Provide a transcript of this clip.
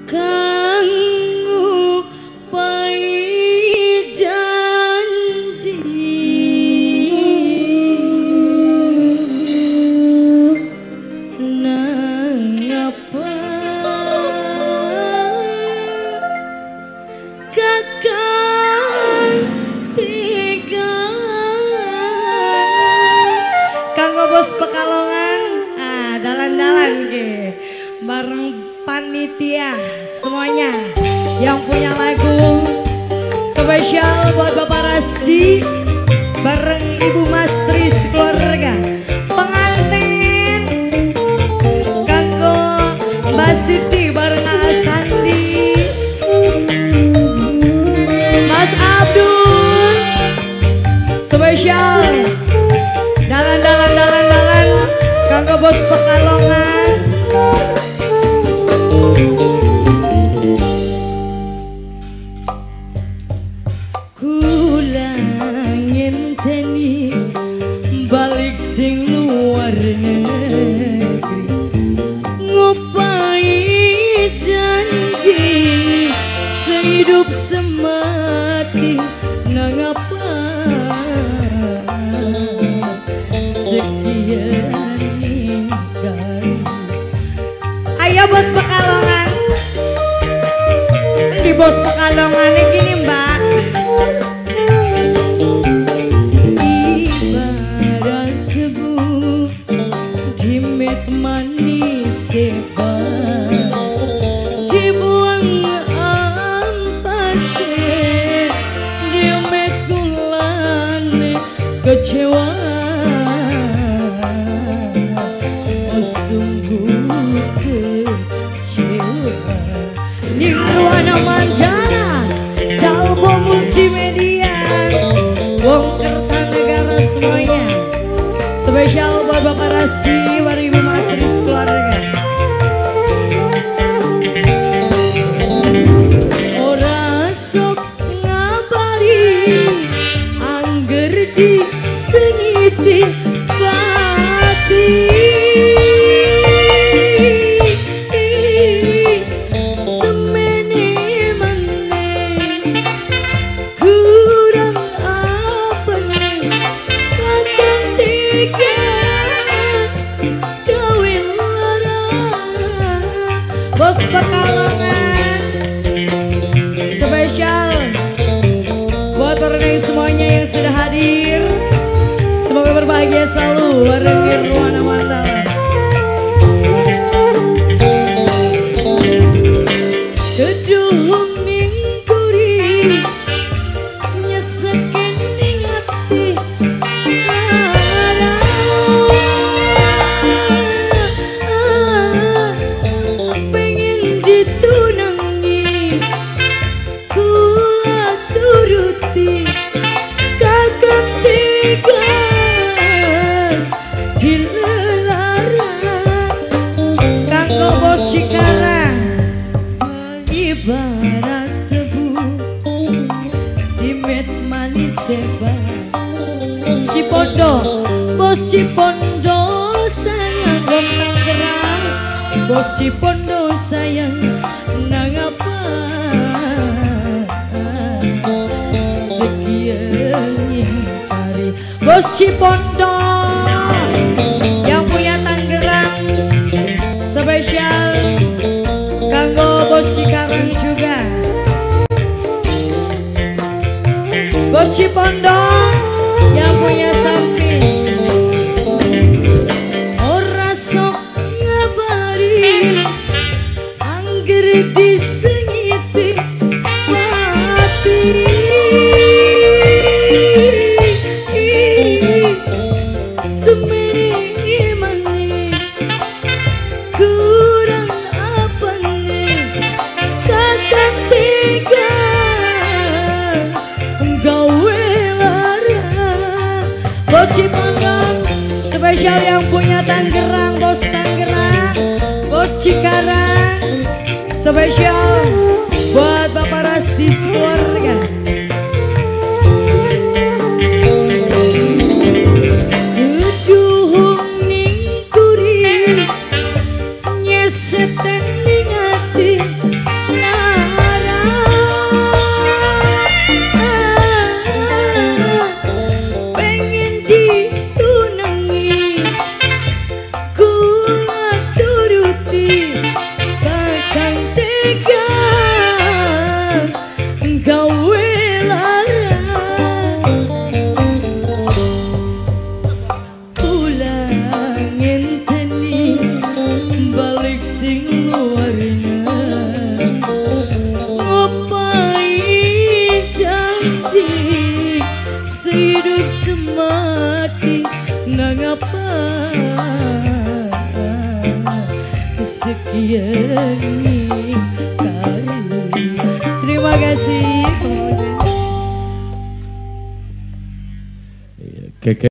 kanggo pai janji nang apa kakang tiga kanggo bos Pekalongan dalan-dalan ke bareng panitia semuanya yang punya lagu spesial buat Bapak Rasdi bareng Ibu Mastri sekeluarga pengantin kanggo Mbak Siti bareng Mas Sandi Mas Abdul spesial dalan kanggo bos Pekalongan kula ngenteni balik sing luar negeri ngopai janji sehidup semati nang apa sekian kali ayo bos Pekalongan di bos Pekalongan gini mbak ibarat debu di met manis sebar dibuang ampase di met gulane kecewa sungguh kecewa Nirwana Mandana Dalbo Multimedia Wong Kertanegara semuanya spesial buat Bapak Rasdi buat Ibu Mastri sekeluarga ora sok ngabari angger di sengiti pati bos Pekalongan spesial buat orang semuanya yang sudah hadir semoga berbahagia selalu bareng Nirwana Mandala kedung mingkuri nyesekin hati ibarat tebu di met manis sebar Cipondo bos Cipondo sayang dong Tangerang bos Cipondo sayang nang apa sekian hari bos Cipondo yang punya Tangerang spesial kanggo bos Cikarang juga bos Cipondo yang punya samping ora sok ngabari angger disengiti hati semene mani kurang apa nih kakak tiga gawe lara bos Cipondo spesial yang punya Tangerang bos Tangerang bos Cikarang spesial buat Bapak Rasdi keluarga mengapa sekian kali. Terima kasih.